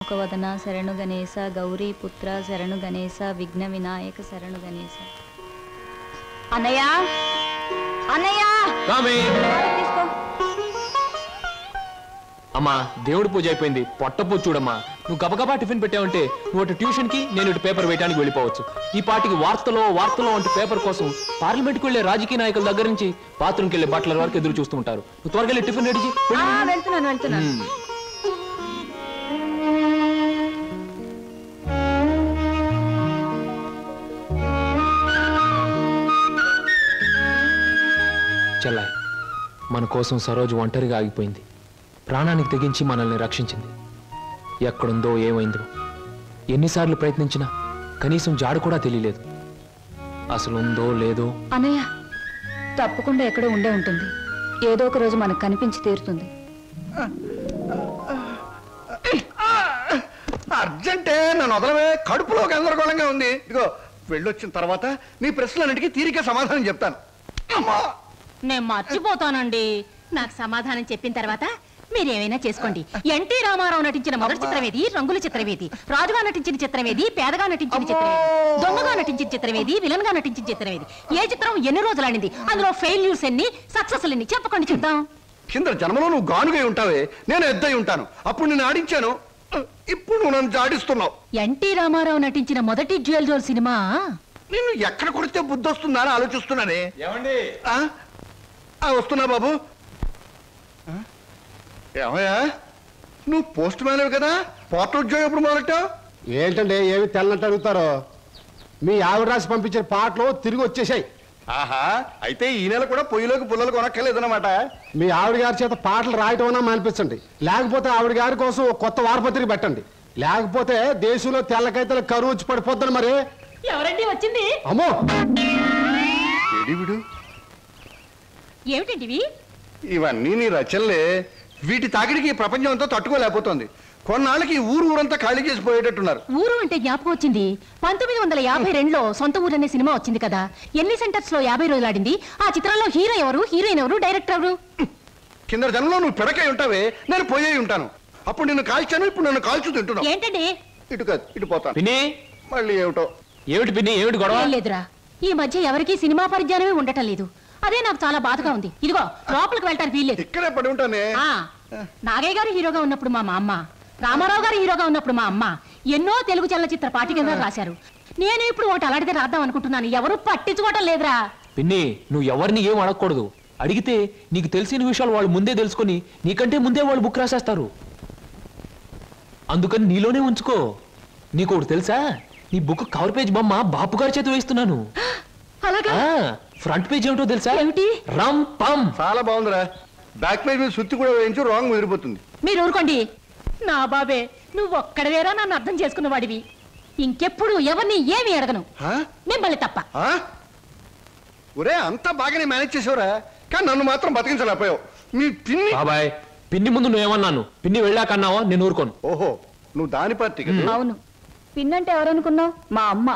వదన శరణు గణేశ గౌరీ పుత్ర శరణు గణేశ విఘ్న వినాయక శరణు గణేశ. అన్నయ్య అన్నయ్య అమ్మా దేవుడి పూజ అయిపోయింది, పొట్ట పూజ చూడమ్మా. నువ్వు గబగబా టిఫిన్ పెట్టావంటే నువ్వు ట్యూషన్ కి, నేను ఇటు పేపర్ వేయడానికి వెళ్ళిపోవచ్చు. ఈ పాటికి వార్తలో వంటి పేపర్ కోసం పార్లమెంట్కి వెళ్లే రాజకీయ నాయకుల దగ్గర నుంచి బాత్రూమ్కి వెళ్లే బట్టల వరకు ఎదురు చూస్తూ ఉంటారు. నువ్వు త్వరగా వెళ్ళి టిఫిన్ రెడీ చేయి. వెళ్తున్నాను. చెల్లాయ్, మన కోసం సరోజు ఒంటరిగా ఆగిపోయింది. ప్రాణానికి తెగించి మనల్ని రక్షించింది. ఎక్కడుందో ఏమైందో ఎన్నిసార్లు ప్రయత్నించినా కనీసం జాడు కూడా తెలియలేదు. అసలు ఉందో లేదో. అన్నయ్య తప్పకుండా ఎక్కడో ఉండే ఉంటుంది. ఏదో ఒక రోజు మనకు కనిపించి తీరుతుంది. అర్జెంటే నన్ను వదలవే, కడుపులో గందరగోళంగా ఉంది. ఇదిగో వెళ్ళొచ్చిన తర్వాత నీ ప్రశ్నలన్నిటికీ తీరిక సమాధానం చెప్తాను. నేను మర్చిపోతానండి. నాకు సమాధానం చెప్పిన తర్వాత మీరేమైనా చేసుకోండి. ఎన్టీ రామారావు నటించిన మొదటి చిత్రమేది, రంగుల చిత్రమేది, రాజుగా నటించిన చిత్రమేది, పేదగా నటించిన చిత్రమేది, దొంగగా నటించిన చిత్రమేది, విలన్ గా నటించిన చిత్రమేది, ఏ చిత్రం ఎన్ని రోజులు ఆడింది, అందులో ఫెయిల్యూర్స్ ఎన్ని, సక్సెస్ ఎన్ని చెప్పకండి చూద్దాం. కింద జన్మలో నువ్వు గానుగై ఉంటావే, నేను ఎద్దై ఉంటాను. అప్పుడు నేను ఆడించాను, ఇప్పుడు నువ్వు నన్ను జాడిస్తున్నావు. ఎన్టీ రామారావు నటించిన మొదటి జ్యువెల్ జోల్ సినిమా నేను ఎక్కడ కొడితే బుద్ధి వస్తుందా అని ఆలోచిస్తున్నానే. ఏమండి? వస్తున్నా బాబు. ఏమయ్యా, నువ్వు పోస్ట్ మ్యాన్ కదా, పోర్టల్ ఉద్యోగం ఎప్పుడు మొదలెట్టావు? ఏంటంటే ఏమి తెల్లనట్టు అడుగుతారో. మీ ఆవిడ రాసి పంపించిన పాటలు తిరిగి వచ్చేసాయి. ఆహా, అయితే ఈ నెల కూడా పొయ్యిలోకి పుల్లలు కొనక్కర్లేదన్నమాట. మీ ఆవిడ గారి చేత పాటలు రాయటం అన్నా మానిపించండి, లేకపోతే ఆవిడ గారి కోసం కొత్త వారపత్రిక పెట్టండి. లేకపోతే దేశంలో తెల్లకైతే కరువు వచ్చి పడిపోద్దని. మరి ఎవరండి వచ్చింది? అమ్మో, ఏమిటండి ఇవన్నీ నీ రచనలే. వీటి తాకిడికి ప్రపంచం అంతా తట్టుకోలేకపోతుంది. కొన్నాళ్ళకి ఊరంతా ఖాళీ చేసి పోయేటట్టున్నారు. ఊరు అంటే జ్ఞాపకం వచ్చింది. 1952లో సొంత ఊరు అనే సినిమా వచ్చింది కదా. ఎన్ని సెంటర్స్ లో 50 రోజులు ఆడింది. ఆ చిత్రంలో హీరో ఎవరు, హీరోయిన్ ఎవరు, డైరెక్టర్ ఎవరు? కింద జనంలో నువ్వు పిడకై ఉంటావే, నేను పోయే ఉంటాను. అప్పుడు నిన్ను కాల్చాను, ఇప్పుడు నన్ను కాల్చు తింటున్నావు. ఏంటండి? ఇటు కాదు, ఇటు పోతాను. పిన్ని, మళ్ళీ ఏమిటో. ఏమిటి పిన్ని, ఏమిటి గొడవ? లేదురా, ఈ మధ్య ఎవరికి సినిమా పరిజ్ఞానమే ఉండటం లేదు. అదే నాకు చాలా బాధగా ఉంది. ఇదిగో లోపలికి వెళ్ళటానికి వీల్లేదు. ఇక్కడే పడి ఉంటానే. నాగయ్య గారు హీరోగా ఉన్నప్పుడు మా అమ్మ, రామారావు గారు హీరోగా ఉన్నప్పుడు మా అమ్మ ఎన్నో తెలుగు చలనచిత్ర పాఠ్యగ్రంథాలు రాశారు. నేను ఇప్పుడు ఒకటి అలాంటిదే రాద్దాం అనుకుంటున్నాను. ఎవరు పట్టించుకోవటం లేదురా. పిన్ని, నువ్వు ఎవరిని ఏం అడగకూడదు. అడిగితే నీకు తెలిసిన విషయాలు వాళ్ళు ముందే తెలుసుకొని నీకంటే ముందే వాళ్ళు బుక్ రాసేస్తారు. అందుకని నీలోనే ఉంచుకో. నీకు ఒకటి తెలుసా, నీ బుక్ కవర్ పేజ్ బొమ్మ బాపు గారి చేత వేస్తున్నాను. ఫ్రంట్ పేజ్ ఏమిటో తెలుసా? ఏమిటి? రమ్ పం. చాలా బాగుందిరా. బ్యాక్ పేజ్ మీద సుత్తి కూడా వేయించు, రాంగ్ ముదిరిపోతుంది. మీరు ఊరుకోండి. నా బాబే, నువ్వు ఒక్కడవేరా నన్ను అర్థం చేసుకున్న వాడివి. ఇంకెప్పుడు ఎవరిని ఏమి అడగను, మిమ్మల్ని తప్ప. ఒరే, అంతా బాగానే మేనేజ్ చేసేవరా, కానీ నన్ను మాత్రం బతికించలేకపోయావు. మీ పిన్ని. బాబాయ్, పిన్ని ముందు నువ్వేమన్నాను, పిన్ని వెళ్ళాకన్నావా? నేను ఊరుకోను. ఓహో, నువ్వు దాని పార్టీ కదా. అవును, పిన్నంటే ఎవరనుకున్నావు? మా అమ్మ.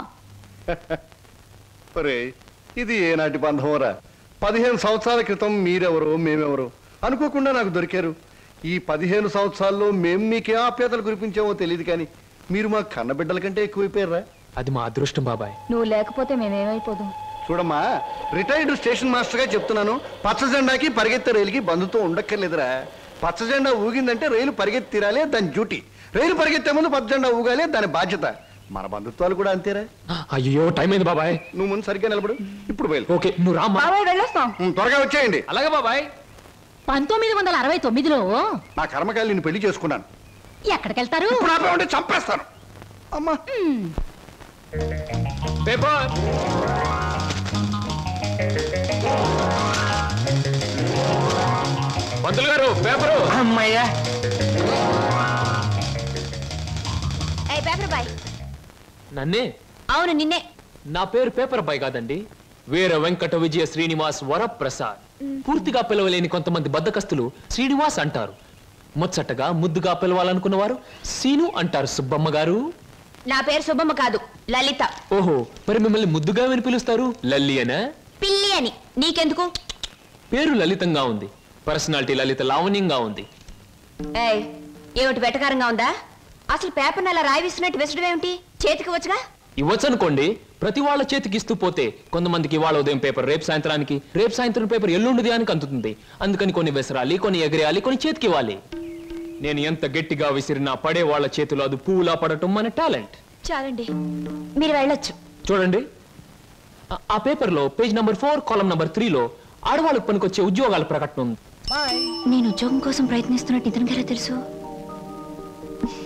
ఒరే, ఇది ఏనాటి బంధమోరా. 15 సంవత్సరాల క్రితం మీరెవరు, మేమెవరు అనుకోకుండా నాకు దొరికారు. ఈ 15 సంవత్సరాల్లో మేము మీకే ఆప్యాతలు కురిపించామో తెలియదు, కానీ మీరు మా కన్నబిడ్డల కంటే ఎక్కువైపోయారా. అది మా అదృష్టం బాబాయ్. నువ్వు లేకపోతే మేమేమైపోదాం. చూడమ్మా, రిటైర్డ్ స్టేషన్ మాస్టర్ గా చెప్తున్నాను, పచ్చ జెండాకి పరిగెత్తే రైలుకి బంధుతో ఉండక్కర్లేదురా. పచ్చ జెండా ఊగిందంటే రైలు పరిగెత్తి తీరాలే, దాని డ్యూటీ. రైలు పరిగెత్తే ముందు పచ్చ జెండా ఊగాలే, దాని బాధ్యత. మన బంధుత్వాలు కూడా అంతేరా. అయ్యో, టైం అయింది బాబాయ్. నువ్వు ముందు సరిగ్గా నిలబడు, ఇప్పుడు బయలు. ఓకే, నువ్వు రామ్మా. వెళ్ళొస్తాం. త్వరగా వచ్చేయండి. అలాగే బాబాయ్. 1969లో నా కర్మకాయలు నేను పెళ్లి చేసుకున్నాను. ఎక్కడికెళ్తారు? ఇప్పుడు ఆపే చంపేస్తాను. అమ్మా, పేపర్. పంతులు గారు, పేపరు. అమ్మయ్యా. నన్నే? అవును, నిన్నే. నా పేరు పేపర్ అబ్బాయి కాదండి, వీర వెంకట విజయ శ్రీనివాస్ వరప్రసాద్. పూర్తిగా పిలవలేని కొంతమంది బద్దకస్తులు శ్రీనివాస్ అంటారు. ముచ్చటగా ముద్దుగా పిలవాలనుకున్నవారు సీను అంటారు. సుబ్బమ్మ గారు. నా పేరు సుబ్బమ్మ కాదు, లలిత. ఓహో, మరి మిమ్మల్ని ముద్దుగా విని పిలుస్తారు లల్లి అనా? పిల్లి అని. నీకెందుకు? పేరు లలితంగా ఉంది, పర్సనాలిటీ లలిత లావణ్యంగా ఉంది. ఏమిటి వెటకారంగా ఉందా? అసలు పేపర్ అలా రాయిస్తున్నట్టు విసడం ఏమిటి? చేతికి వచ్చుగా. ఇవ్వచ్చు అనుకోండి, ప్రతి వాళ్ళ చేతికి ఇస్తూ పోతే కొంతమందికి ఇవాళ ఉదయం పేపర్ రేపు సాయంత్రానికి, రేపు సాయంత్రం పేపర్ ఎల్లుండిది అని అందుతుంది. అందుకని కొన్ని విసరాలి, కొన్ని ఎగరేయాలి, కొన్ని చేతికి ఇవ్వాలి. నేను ఎంత గట్టిగా విసిరినా పడే వాళ్ళ చేతిలో అది పువ్వులా పడటం మన టాలెంట్. చాలండి, మీరు వెళ్ళొచ్చు. చూడండి, ఆ పేపర్లో పేజ్ నంబర్ 4 కాలం నంబర్ 3లో ఆడవాళ్ళకు పనికొచ్చే ఉద్యోగాల ప్రకటన ఉంది. నేను ఉద్యోగం కోసం ప్రయత్నిస్తున్నట్టు ఇతనికి ఎలా తెలుసు?